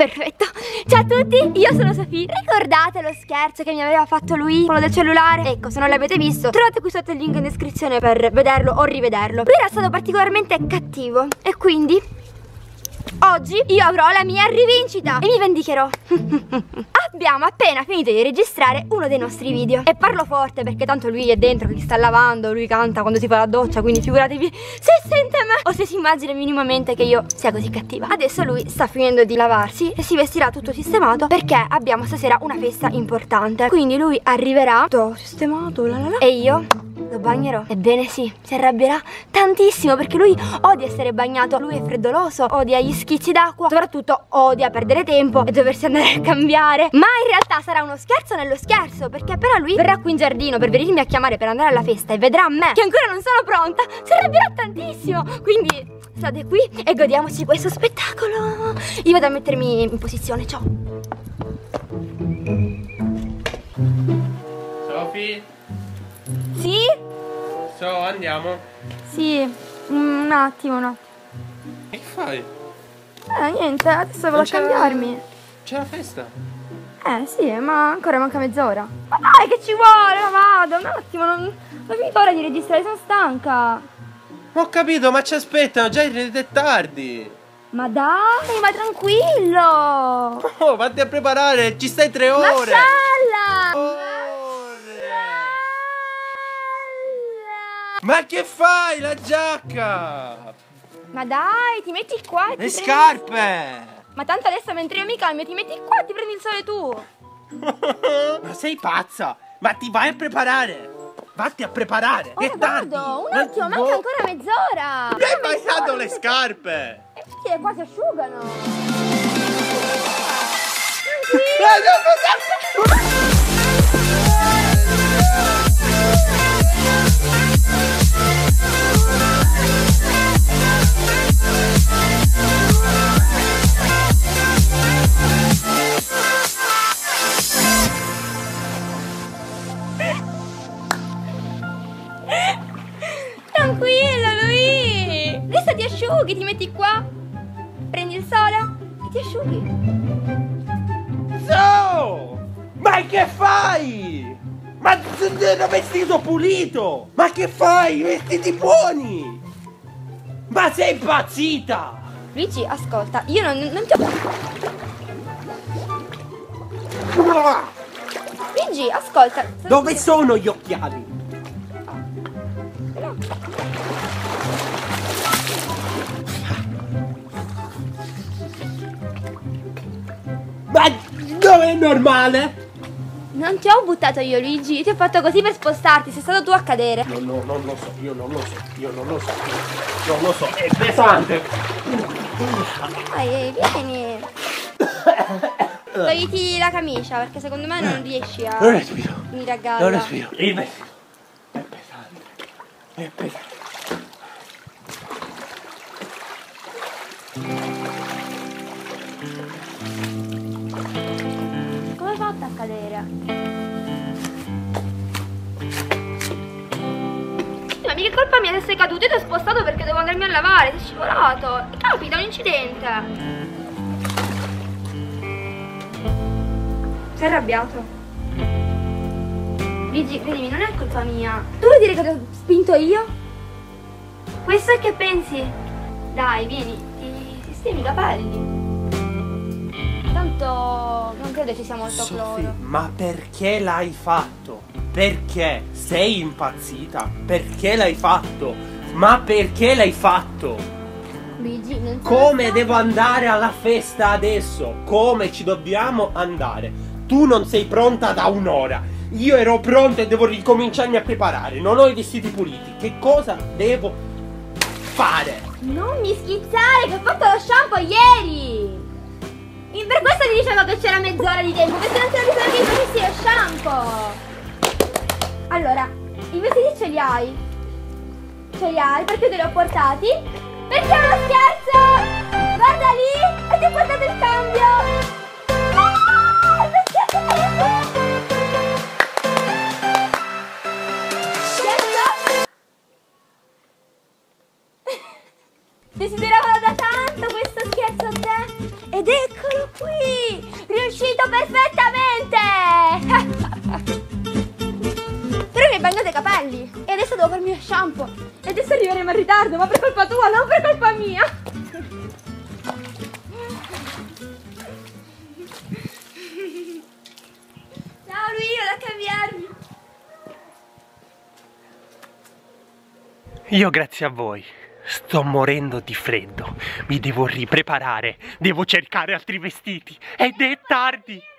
Perfetto. Ciao a tutti, io sono Sofì. Ricordate lo scherzo che mi aveva fatto lui, quello del cellulare? Ecco, se non l'avete visto, trovate qui sotto il link in descrizione per vederlo o rivederlo. Lui era stato particolarmente cattivo e quindi oggi io avrò la mia rivincita e mi vendicherò. Abbiamo appena finito di registrare uno dei nostri video e parlo forte perché tanto lui è dentro che sta lavando, lui canta quando si fa la doccia, quindi figuratevi se sente me o se si immagina minimamente che io sia così cattiva. Adesso lui sta finendo di lavarsi e si vestirà tutto sistemato perché abbiamo stasera una festa importante. Quindi lui arriverà tutto sistemato e io lo bagnerò. Ebbene sì, si arrabbierà tantissimo perché lui odia essere bagnato. Lui è freddoloso, odia gli schizzi d'acqua, soprattutto odia perdere tempo e doversi andare a cambiare. Ma in realtà sarà uno scherzo nello scherzo, perché appena lui verrà qui in giardino per venirmi a chiamare per andare alla festa e vedrà me che ancora non sono pronta, si arrabbierà tantissimo. Quindi state qui e godiamoci questo spettacolo. Io vado a mettermi in posizione, ciao. Sofì? Sì? Andiamo. Sì, un attimo. Che fai? Niente, adesso vado a cambiarmi. C'è la festa. Sì, ma ancora manca mezz'ora. Ma dai, che ci vuole? Ma vado, un attimo, non ho finito ora di registrare, sono stanca. Ho capito, ma ci aspettano, già è tardi. Ma dai, ma tranquillo. Oh, vatti a preparare, ci stai 3 ore. Mashallah! Ma che fai? La giacca! Ma dai, ti metti qua e Le ti scarpe! Ma tanto adesso mentre io mi cambio ti metti qua e ti prendi il sole tu. Ma sei pazza? Ma ti vai a preparare! Vatti a preparare! Ora Che tardi! vado, un attimo, manca ancora mezz'ora. Non hai mai dato le scarpe! E perché qua si asciugano? Tranquillo, lui! Adesso ti asciughi, ti metti qua, prendi il sole e ti asciughi. So! Ma che fai? Ma un vestito pulito! Ma che fai? Vestiti buoni! Ma sei impazzita! Luigi, ascolta, io non ti ho... Luigi, ascolta. Dove sono gli occhiali? Ma non è normale? Non ti ho buttato io, Luigi, io ti ho fatto così per spostarti, sei stato tu a cadere. Non lo so, io non lo so, è pesante. Dai, vieni. Togliti la camicia perché secondo me non riesci a... Non respiro. venire a galla. Non respiro. Il vestito è pesante. È pesante. Come hai fatto a cadere? Ma mica colpa mia se sei caduto, io ti ho spostato perché devo andarmi a lavare, sei scivolato. E capita un incidente. Sei arrabbiato? Luigi, credimi, non è colpa mia. Tu vuoi dire che ti ho spinto io? Questo è che pensi? Dai, vieni, ti sistemi i capelli. Tanto non credo ci sia molto Sofì, cloro. ma perché l'hai fatto? Perché? Sei impazzita? Perché l'hai fatto? Ma perché l'hai fatto? Luigi, non so. Come devo andare alla festa adesso? Come ci dobbiamo andare? Tu non sei pronta da un'ora. Io ero pronta e devo ricominciarmi a preparare. Non ho i vestiti puliti. Che cosa devo fare? Non mi schizzare che ho fatto lo shampoo ieri. Per questo ti dicevo che c'era mezz'ora di tempo, perché non ti ho bisogno che io facessi lo shampoo. Allora, i vestiti ce li hai? Ce li hai? Perché te li ho portati? Perché è uno scherzo! Guarda lì! E ti ho portato il cambio! Perché te l'hai fatto? Desideravano da tanto questo scherzo a te! Ed eccolo Riuscito perfettamente! Però mi hai bagnato i capelli e adesso devo farmi lo shampoo e adesso arriveremo in ritardo, ma per colpa tua, non per colpa mia. Ciao Luigi, vado a cambiarmi. Io grazie a voi sto morendo di freddo, mi devo ripreparare, devo cercare altri vestiti ed è tardi.